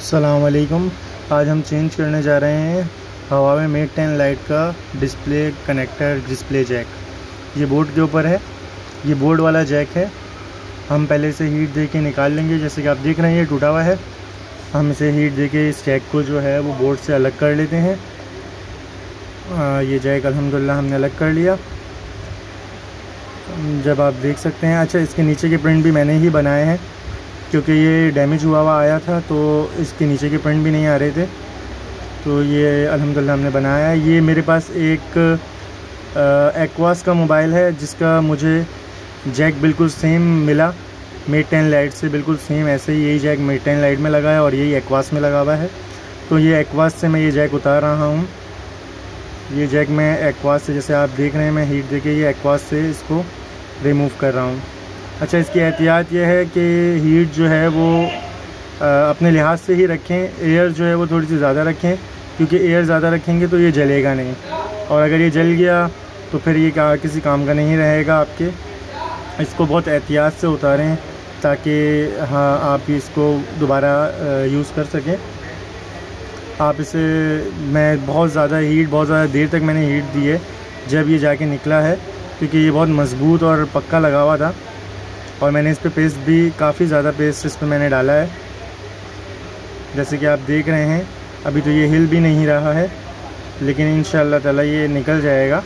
अस्सलाम वालेकुम। आज हम चेंज करने जा रहे हैं Huawei Mate 10 लाइट का डिस्प्ले कनेक्टर डिस्प्ले जैक। ये बोर्ड के ऊपर है, ये बोर्ड वाला जैक है। हम पहले से हीट दे के निकाल लेंगे। जैसे कि आप देख रहे हैं ये टूटा हुआ है, हम इसे हीट दे के इस जैक को जो है वो बोर्ड से अलग कर लेते हैं। ये जैक अल्हम्दुलिल्लाह हमने अलग कर लिया। जब आप देख सकते हैं, अच्छा इसके नीचे के प्रिंट भी मैंने ही बनाए हैं क्योंकि ये डैमेज हुआ आया था तो इसके नीचे के प्रिंट भी नहीं आ रहे थे, तो ये अल्हम्दुलिल्लाह हमने बनाया है। ये मेरे पास एक एक्वास का मोबाइल है जिसका मुझे जैक बिल्कुल सेम मिला, Mate 10 लाइट से बिल्कुल सेम ऐसे ही यही जैक Mate 10 लाइट में लगा है और यही एक्वास में लगा हुआ है। तो ये एक्वास से मैं ये जैक उतार रहा हूँ। ये जैक मैं एक्वास से, जैसे आप देख रहे हैं मैं हीट देके ये एक्वास से इसको रिमूव कर रहा हूँ। अच्छा, इसकी एहतियात ये है कि हीट जो है वो अपने लिहाज से ही रखें, एयर जो है वो थोड़ी सी ज़्यादा रखें क्योंकि एयर ज़्यादा रखेंगे तो ये जलेगा नहीं, और अगर ये जल गया तो फिर ये किसी काम का नहीं रहेगा आपके। इसको बहुत एहतियात से उतारें ताकि आप इसको दोबारा यूज़ कर सकें। आप इसे, मैं बहुत ज़्यादा देर तक मैंने हीट दी है जब ये जाके निकला है क्योंकि ये बहुत मज़बूत और पक्का लगा हुआ था, और मैंने इस पर पेस्ट भी काफ़ी ज़्यादा पेस्ट इस पर मैंने डाला है। जैसे कि आप देख रहे हैं अभी तो ये हिल भी नहीं रहा है, लेकिन इंशाअल्लाह ताला ये निकल जाएगा।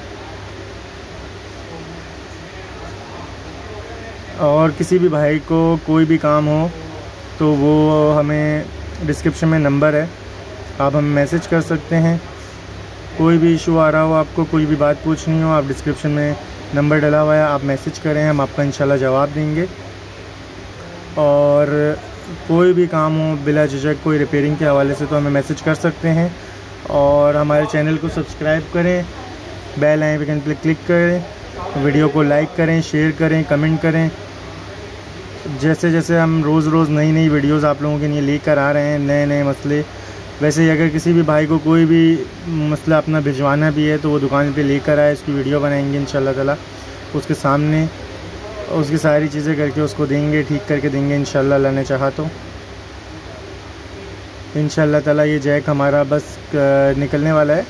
और किसी भी भाई को कोई भी काम हो तो वो हमें डिस्क्रिप्शन में नंबर है, आप हमें मैसेज कर सकते हैं। कोई भी इशू आ रहा हो, आपको कोई भी बात पूछनी हो, आप डिस्क्रिप्शन में नंबर डला हुआ है, आप मैसेज करें, हम आपका इंशाल्लाह जवाब देंगे। और कोई भी काम हो बिला झिझक कोई रिपेयरिंग के हवाले से तो हमें मैसेज कर सकते हैं। और हमारे चैनल को सब्सक्राइब करें, बेल आइकन पर क्लिक करें, वीडियो को लाइक करें, शेयर करें, कमेंट करें। जैसे जैसे हम रोज़ नई वीडियोज़ आप लोगों के लिए लेकर आ रहे हैं, नए मसले, वैसे ही अगर किसी भी भाई को कोई भी मसला अपना भिजवाना भी है तो वो दुकान पे लेकर आए, उसकी वीडियो बनाएंगे इंशाल्लाह ताला, उसके सामने उसकी सारी चीज़ें करके उसको देंगे, ठीक करके देंगे इंशाल्लाह अल्लाह ने चाहा तो। इंशाल्लाह ताला ये जैक हमारा बस निकलने वाला है।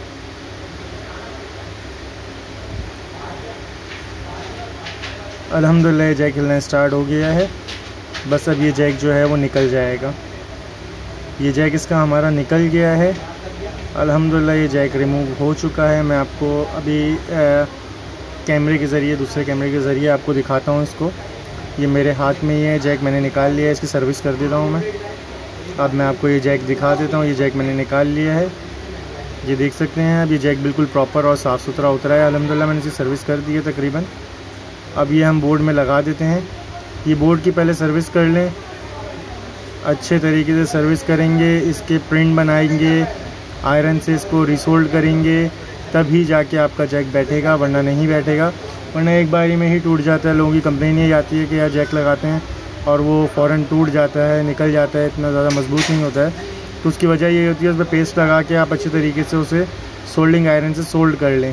अल्हम्दुलिल्लाह ये जैक हिलना स्टार्ट हो गया है, बस अब ये जैक जो है वो निकल जाएगा। ये जैक इसका हमारा निकल गया है अल्हम्दुलिल्लाह। ये जैक रिमूव हो चुका है। मैं आपको अभी कैमरे के ज़रिए, दूसरे कैमरे के ज़रिए आपको दिखाता हूँ इसको। ये मेरे हाथ में ये जैक मैंने निकाल लिया है, इसकी सर्विस कर देता हूँ मैं। अब मैं आपको ये जैक दिखा देता हूँ। ये जैक मैंने निकाल लिया है, ये देख सकते हैं। अब ये जैक बिल्कुल प्रॉपर और साफ़ सुथरा उतरा है अल्हम्दुलिल्लाह। मैंने इसकी सर्विस कर दी है तकरीबन। अब ये हम बोर्ड में लगा देते हैं। ये बोर्ड की पहले सर्विस कर लें, अच्छे तरीके से सर्विस करेंगे, इसके प्रिंट बनाएंगे, आयरन से इसको रिसोल्ड करेंगे, तभी जाके आपका जैक बैठेगा, वरना नहीं बैठेगा। वरना एक बारी में ही टूट जाता है। लोगों की कंप्लेन ये आती है कि यार जैक लगाते हैं और वो फ़ौरन टूट जाता है, निकल जाता है, इतना ज़्यादा मजबूत नहीं होता है। तो उसकी वजह ये होती है उस पर पेस्ट लगा के आप अच्छे तरीके से उसे सोल्डिंग आयरन से सोल्ड कर लें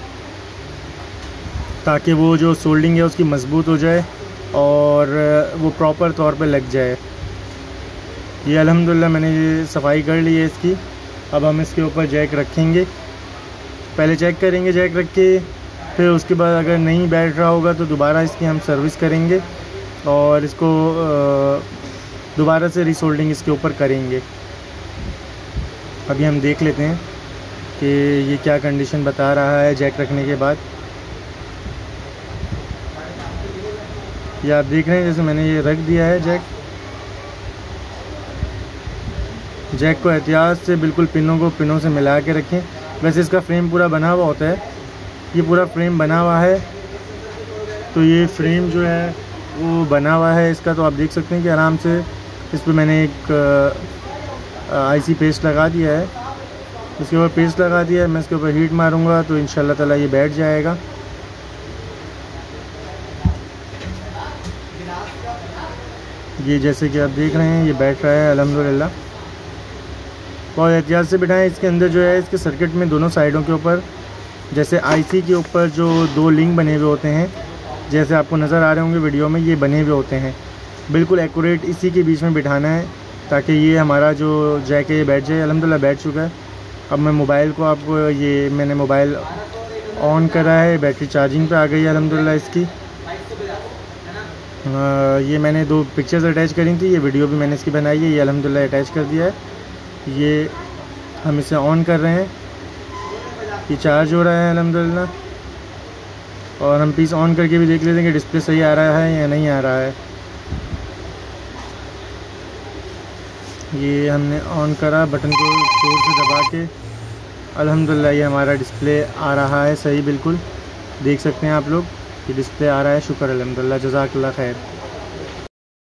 ताकि वो जो सोल्डिंग है उसकी मजबूत हो जाए और वो प्रॉपर तौर पर लग जाए। ये अल्हम्दुलिल्लाह मैंने ये सफाई कर ली है इसकी। अब हम इसके ऊपर जैक रखेंगे, पहले चेक करेंगे जैक रख के, फिर उसके बाद अगर नहीं बैठ रहा होगा तो दोबारा इसकी हम सर्विस करेंगे और इसको दोबारा से रिसोल्डिंग इसके ऊपर करेंगे। अभी हम देख लेते हैं कि ये क्या कंडीशन बता रहा है जैक रखने के बाद। ये आप देख रहे हैं जैसे मैंने ये रख दिया है जैक को एहतियात से बिल्कुल पिनों से मिला के रखें। वैसे इसका फ्रेम पूरा बना हुआ होता है, ये पूरा फ्रेम बना हुआ है। तो ये फ्रेम जो है वो बना हुआ है इसका, तो आप देख सकते हैं कि आराम से इस पर मैंने एक आईसी पेस्ट लगा दिया है। इसके ऊपर पेस्ट लगा दिया है, मैं इसके ऊपर हीट मारूंगा तो इंशाल्लाह ताला ये बैठ जाएगा। ये जैसे कि आप देख रहे हैं ये बैठ रहा है अल्हम्दुलिल्लाह। बहुत एहतियात से बिठाएं। इसके अंदर जो है इसके सर्किट में दोनों साइडों के ऊपर, जैसे आईसी के ऊपर जो दो लिंक बने हुए होते हैं, जैसे आपको नज़र आ रहे होंगे वीडियो में, ये बने हुए होते हैं। बिल्कुल एक्यूरेट इसी के बीच में बिठाना है ताकि ये हमारा जो जैक है ये बैठ जाए। अल्हम्दुलिल्लाह बैठ चुका है। अब मैं मोबाइल को आपको मैंने मोबाइल ऑन करा है, बैटरी चार्जिंग पे आ गई है अल्हम्दुलिल्लाह इसकी। ये मैंने 2 पिक्चर्स अटैच करी थी, ये वीडियो भी मैंने इसकी बनाई है, ये अल्हम्दुलिल्लाह अटैच कर दिया है। ये हम इसे ऑन कर रहे हैं, ये चार्ज हो रहा है अल्हम्दुलिल्लाह। और हम पीस ऑन करके भी देख लेते हैं कि डिस्प्ले सही आ रहा है या नहीं आ रहा है। ये हमने ऑन करा, बटन को जोर से दबा के अल्हम्दुलिल्लाह ये हमारा डिस्प्ले आ रहा है सही, बिल्कुल देख सकते हैं आप लोग, ये डिस्प्ले आ रहा है। शुक्र अल्हम्दुलिल्लाह, जज़ाकल्लाह खैर।